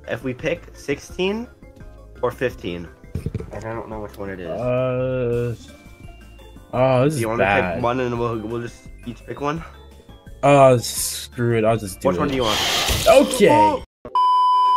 if we pick 16 or 15, and I don't know which one it is. Oh, this Do is you want bad. to pick one and we'll just each pick one? Screw it. I'll just do it. Which one do you want? Okay.